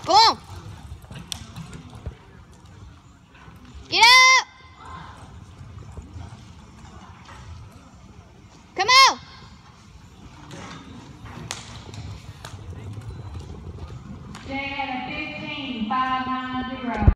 Go on. Get up. Come out. Jay at a 15, 590.